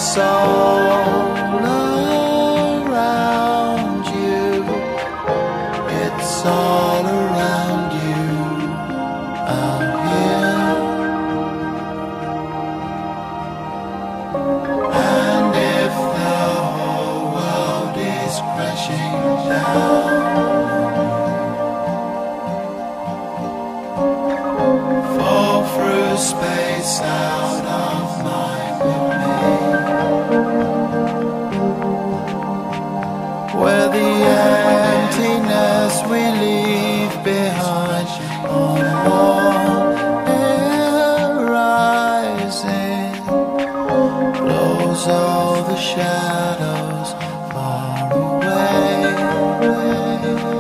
It's all around you. It's all around you out here. And if the whole world is crashing down, fall through space out of mind with me, where the emptiness we leave behind on warm air rising blows all the shadows far away.